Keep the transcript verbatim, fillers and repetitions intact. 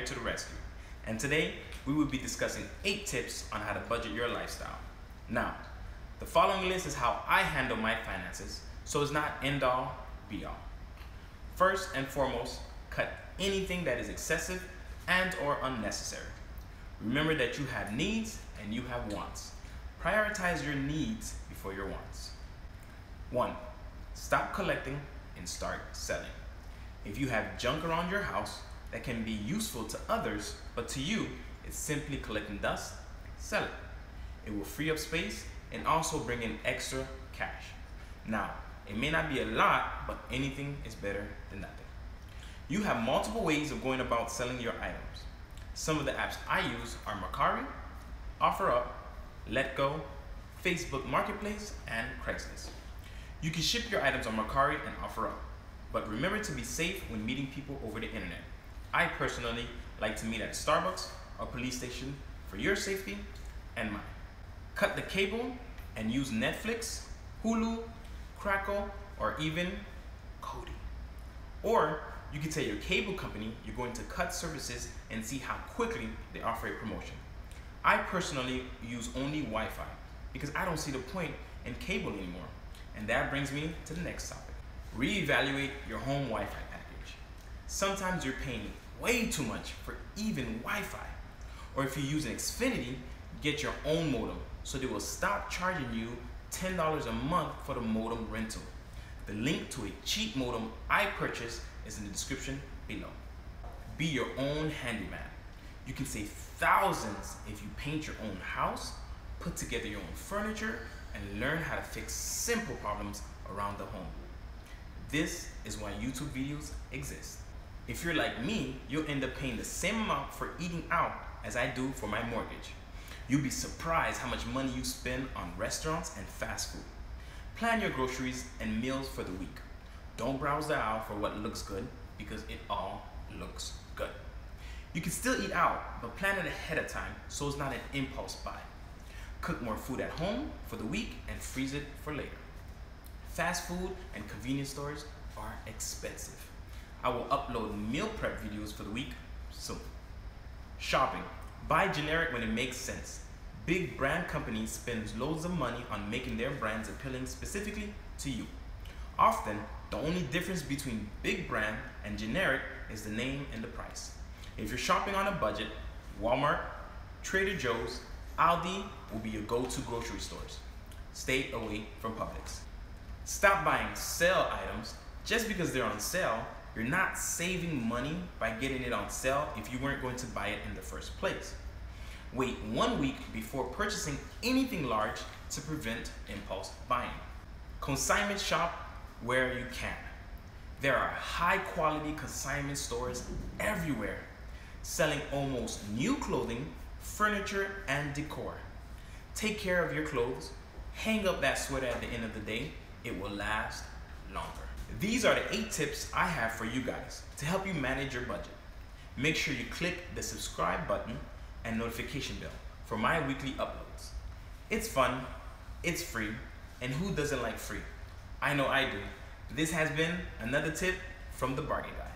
to the rescue, and today we will be discussing eight tips on how to budget your lifestyle. Now, the following list is how I handle my finances, so it's not end all, be all. First and foremost, cut anything that is excessive and or unnecessary. Remember that you have needs and you have wants. Prioritize your needs before your wants. One, stop collecting and start selling. If you have junk around your house that can be useful to others, but to you, it's simply collecting dust, sell it. It will free up space and also bring in extra cash. Now, it may not be a lot, but anything is better than nothing. You have multiple ways of going about selling your items. Some of the apps I use are Mercari, OfferUp, Letgo, Facebook Marketplace, and Craigslist. You can ship your items on Mercari and OfferUp, but remember to be safe when meeting people over the internet. I personally like to meet at Starbucks or police station for your safety and mine. Cut the cable and use Netflix, Hulu, Crackle, or even Kodi. Or you can tell your cable company you're going to cut services and see how quickly they offer a promotion. I personally use only Wi-Fi because I don't see the point in cable anymore. And that brings me to the next topic. Reevaluate your home Wi-Fi package. Sometimes you're paying way too much for even Wi-Fi. Or if you use an Xfinity, get your own modem so they will stop charging you ten dollars a month for the modem rental. The link to a cheap modem I purchased is in the description below. Be your own handyman. You can save thousands if you paint your own house, put together your own furniture, and learn how to fix simple problems around the home. This is why YouTube videos exist. If you're like me, you'll end up paying the same amount for eating out as I do for my mortgage. You'll be surprised how much money you spend on restaurants and fast food. Plan your groceries and meals for the week. Don't browse the aisle for what looks good because it all looks good. You can still eat out, but plan it ahead of time so it's not an impulse buy. Cook more food at home for the week and freeze it for later. Fast food and convenience stores are expensive. I will upload meal prep videos for the week soon. Shopping. Buy generic when it makes sense. Big brand companies spend loads of money on making their brands appealing specifically to you. Often, the only difference between big brand and generic is the name and the price. If you're shopping on a budget, Walmart, Trader Joe's, Aldi will be your go-to grocery stores. Stay away from Publix. Stop buying sale items just because they're on sale. You're not saving money by getting it on sale if you weren't going to buy it in the first place. Wait one week before purchasing anything large to prevent impulse buying. Consignment shop where you can. There are high quality consignment stores everywhere, selling almost new clothing, furniture, and decor. Take care of your clothes. Hang up that sweater at the end of the day. It will last longer. These are the eight tips I have for you guys to help you manage your budget. Make sure you click the subscribe button and notification bell for my weekly uploads. It's fun, it's free, and who doesn't like free? I know I do. This has been another tip from the Bargain Guy.